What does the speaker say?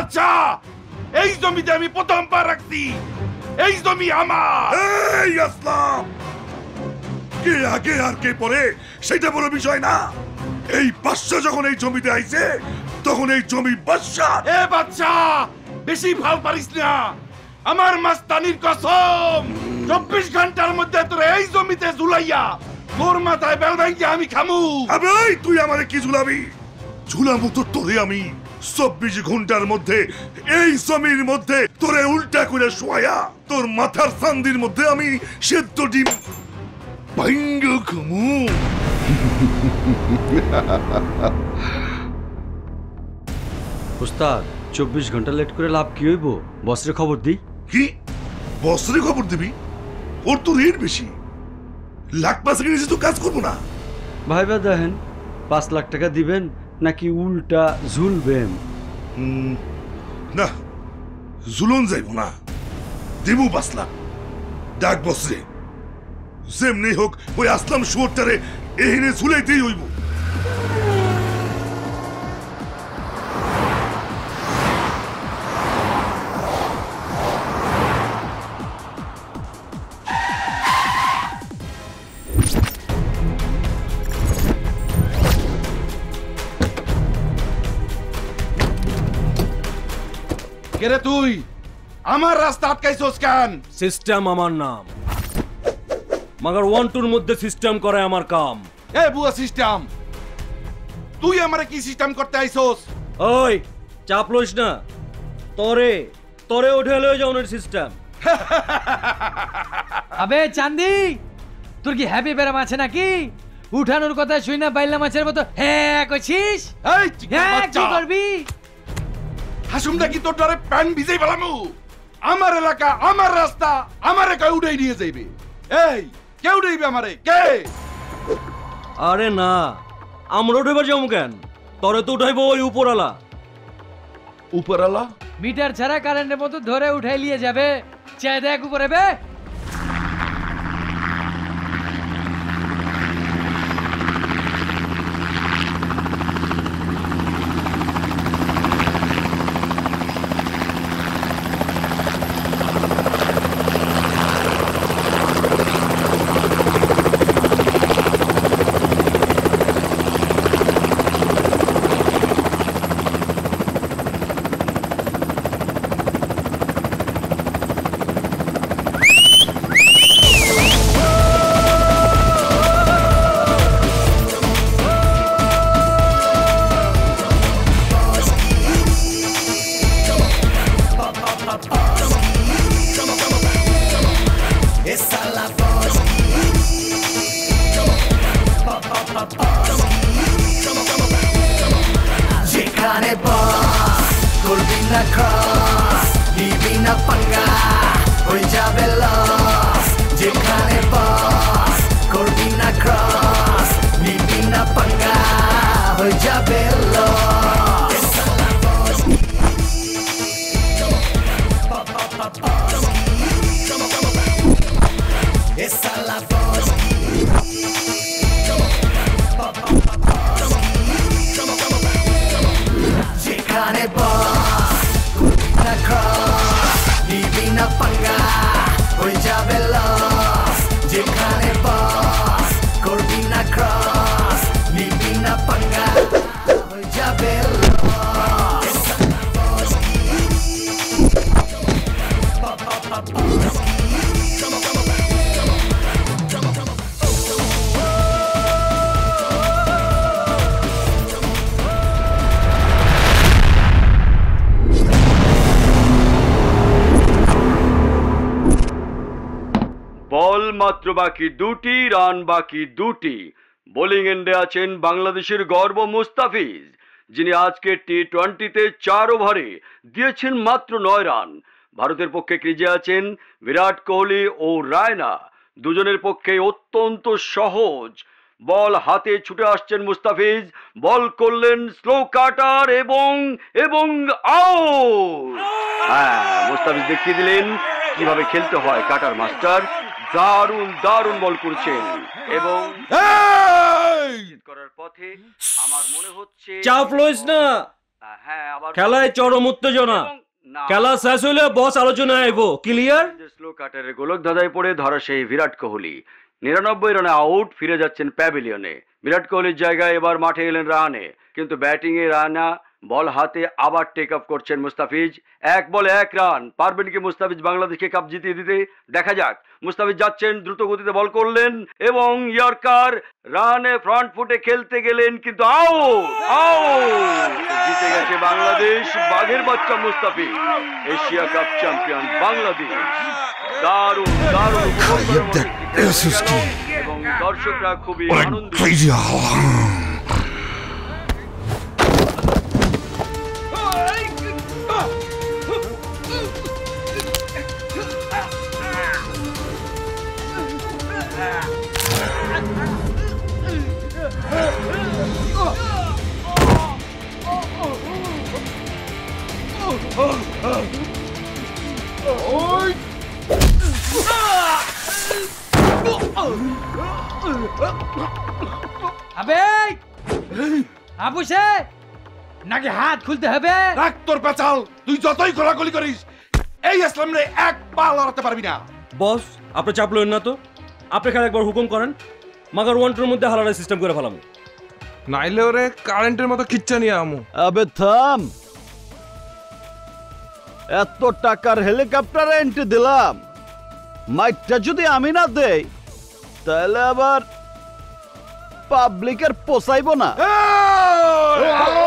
বাচ্চা, এই জমিতে আমি প্রথম পা রাখছি, এই জমি আমার। এই আসলাম, কে আগে আর কে পরে সেটা বড় বিষয় না। এই বাদশা যখন এই জমিতে আইছে তখন এই জমি বাদশা। এ বাচ্চা, বেশি ভাল পারিস না। আমার মাস্তানির কসম, 24 ঘন্টার মধ্যে তোর এই জমিতে ঝুলাইয়া তোর মাথায় বেল ভাঙ্গি আমি খামু। আবে তুই আমারে কি ঝুলাবি? ঝুলাবো তো তোরে আমি 24 ঘন্টার মধ্যে এই জমির মধ্যে তোরে উল্টা করে শোয়া তোর মাথার চান্দির মধ্যে আমি সেদ্ধ ডিম ভাঙ্গ খামু। ওস্তাদ 24 ঘন্টা লেট করে লাভ কি হইব? বসরে খবর দিই। কি বসরে খবর দিবি? ওর তো রেট বেশি, লাখ পাঁচেক নিচে তো কাজ করবো না। ভাইবা দেখেন 5 লাখ টাকা দিবেন নাকি উল্টা ঝুলবেন? না, ঝুলন যাইব না, দেবো 5 লাখ। ডাক বসরে, যেমনি হোক ওই আসলাম শুয়োরটারে এহিনে ঝুলাইতেই হইব। কেরে তুই আমার রাস্তা আটকাইছস কেন? সিস্টেম আমার নাম, মগর 1-2 মধ্যে সিস্টেম করে আমার কাম। এ বুয়া সিস্টেম, তুই আমারে কি সিস্টেম করতে আইছস? ওই চাপ লইস না, তরে তরে উঠে লয়ে যাওনের সিস্টেম। আবে চাঁদি, তোর কি হ্যাপি ব্যারাম আছে নাকি? উঠানোর কথা শুই না বাইলা মাছের মতো হ্যাঁ কইছিস? এই হ্যাঁ কি করবি? হাসুমটা কি তোর ডরে প্যান ভিজাই ফেলামু? আমার এলাকা, আমার রাস্তা, আমারে কই উড়াই নিয়ে যাইবে? এই কে উড়াইবে আমারে? কে? আরে না, আমরা উঠাইবার যাবো কেন? তরে তো উঠাইবো ওই উপরালা। উপরালা? মিটার ছাড়া কারেন্টের মতো ধরে উঠাই নিয়ে যাবে। চাই দেখ উপরে বে। বল মাত্র বাকি 2টি, রান বাকি 2টি। বোলিং এন্ডে আছেন বাংলাদেশের গর্ব মুস্তাফিজ, যিনি আজকে টি-20তে 4 ওভারে দিয়েছেন মাত্র 9 রান। ভারতের পক্ষে ক্রিজে আছেন বিরাট কোহলি ও রায়না। দুজনের পক্ষে অত্যন্ত সহজ বল হাতে ছুটে আসছেন মুস্তাফিজ, বল করলেন স্লো কাটার এবং আউট। হ্যাঁ, মুস্তাফিজ দেখিয়ে দিলেন কিভাবে খেলতে হয় কাটার মাস্টার। দারুণ বল করছেন এবং করার পথে আমার মনে হচ্ছে চাপ লইস না, হ্যাঁ আবার খেলায় চরম উত্তেজনা। খেলা শেষ হইলে বস আলোচনায় আইবো। ক্লিয়ার? স্লো কাটারে গোলক ধাঁধায় পড়ে ধরা সেই বিরাট কোহলি 99 রানে আউট, ফিরে যাচ্ছেন প্যাভিলিয়নে। বিরাট কোহলির জায়গায় এবার মাঠে এলেন রাহানে, কিন্তু ব্যাটিং এ রানা বল হাতে আবার টেক অফ করছেন মুস্তাফিজ। 1 বলে 1 রান। পারবেন কি মুস্তাফিজ বাংলাদেশকে কাপ জিতিয়ে দিতে? দেখা যাক। মুস্তাফিজ যাচ্ছেন, দ্রুত গতিতে বল করলেন এবং ইয়র্কার। রানে ফ্রন্ট ফুটে খেলতে গেলেন কিন্তু আউট। আউট! জিতে গেছে বাংলাদেশ। বাঘের বাচ্চা Mustafiz, Asia cup champion Bangladesh. দারুণ দারুণ উপভোগ করার মতো একটি খেলা গেল এবং দর্শকরা খুবই আনন্দিত। আবে আবুসে নাকি হাত খুলতে হবে? রাখ তোর পেঁচাল। তুই যতই খোলাখুলি করিস এই ইসলাম রে এক পা লড়াতে পারবি না। বস আপনি চাপ লইন না তো। আপনি খালি একবার হুকুম করেন, মাগার 1-2 মধ্যে হালার সিস্টেম করে ফেলাম। নাইলে ওরে কারেন্টের মতো খিচ্চা নিয়ে আমু। আবে থাম, এত টাকার হেলিকপ্টার রেন্টে দিলাম, মাইকটা যদি আমি না দেই তাহলে আবার পাবলিকের পোষাইব না। এই,